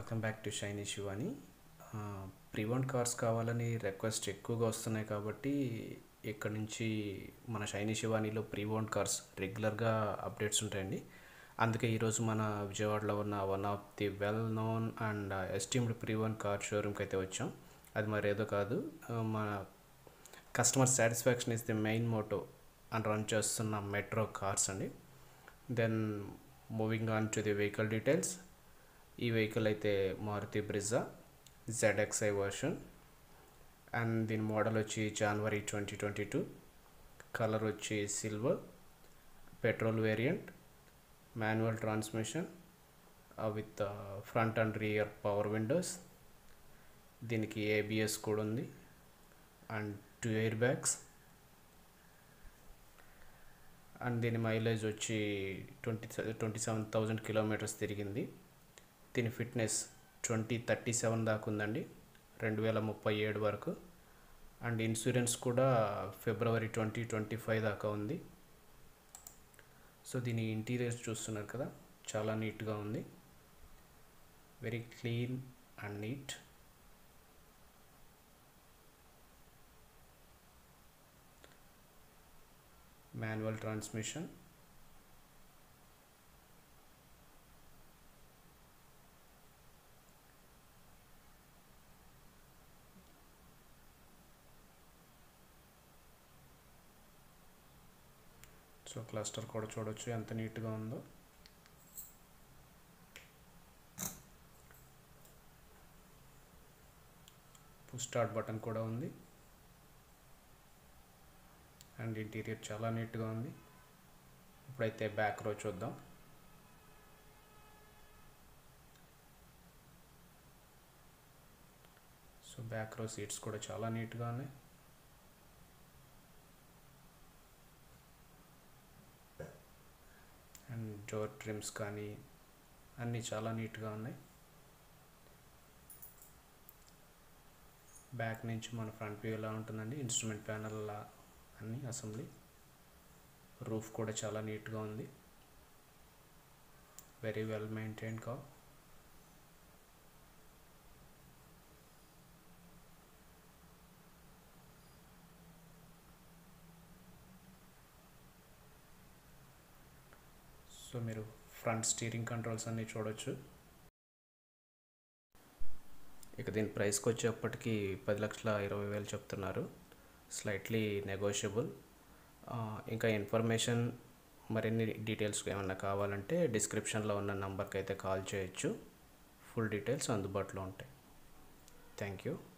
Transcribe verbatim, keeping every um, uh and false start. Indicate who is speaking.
Speaker 1: Welcome back to Shiny Shivani. Pre-owned cars కావాలని request ఎక్కువగా వస్తున్నాయి కాబట్టి ఇక్కడ నుంచి మన షైనీ శివానీలో ప్రీవోన్ కార్స్ రెగ్యులర్గా అప్డేట్స్ ఉంటాయండి. అందుకే ఈరోజు మన విజయవాడలో ఉన్న one of the well known and esteemed pre-owned car షోరూమ్కి అయితే వచ్చాం. అది మరి ఏదో కాదు, మన customer satisfaction is the main motto అని రన్ చేస్తున్న మెట్రో కార్స్ అండి. Then moving on to the vehicle details. ఈ వెహికల్ అయితే Maruti Brezza ZXi version and దీని మోడల్ వచ్చి జనవరి ట్వంటీ ట్వంటీ టూ. కలర్ వచ్చి silver, petrol variant, manual transmission with front and rear power windows. దీనికి ABS కూడా ఉంది and two air bags. And దీని మైలేజ్ వచ్చి twenty twenty seven thousand kilometres తిరిగింది. దీని ఫిట్నెస్ ట్వంటీ థర్టీ సెవెన్ దాకా ఉందండి, రెండు వేల ముప్పై ఏడు వరకు. అండ్ ఇన్సూరెన్స్ కూడా ఫిబ్రవరి ట్వంటీ ట్వంటీ ఫైవ్ దాకా ఉంది. సో దీని ఇంటీరియర్స్ చూస్తున్నారు కదా, చాలా నీట్గా ఉంది, very clean and neat. Manual transmission, so cluster కూడా చూడొచ్చు ఎంత నీట్గా ఉందో. పుష్ స్టార్ట్ బటన్ కూడా ఉంది అండ్ ఇంటీరియర్ చాలా నీట్గా ఉంది. ఇప్పుడైతే బ్యాక్ రో చూద్దాం. సో బ్యాక్ రో సీట్స్ కూడా చాలా నీట్గా ఉన్నాయి. అండ్ డోర్ ట్రిమ్స్ కానీ అన్నీ చాలా నీట్గా ఉన్నాయి. బ్యాక్ నుంచి మన ఫ్రంట్ వ్యూ ఎలా ఉంటుందండి, ఇన్స్ట్రుమెంట్ ప్యానల్ అన్నీ అసెంబ్లీ. రూఫ్ కూడా చాలా నీట్గా ఉంది, very well maintained car. So మీరు ఫ్రంట్ స్టీరింగ్ కంట్రోల్స్ అన్నీ చూడొచ్చు. ఇక దీని ప్రైస్కి వచ్చేప్పటికి పది లక్షల ఇరవై వేలు చెప్తున్నారు, స్లైట్లీ నెగోషియబుల్. ఇంకా ఇన్ఫర్మేషన్ మరిన్ని డీటెయిల్స్ ఏమన్నా కావాలంటే డిస్క్రిప్షన్లో ఉన్న నెంబర్కి అయితే కాల్ చేయొచ్చు, ఫుల్ డీటెయిల్స్ అందుబాటులో ఉంటాయి. Thank you.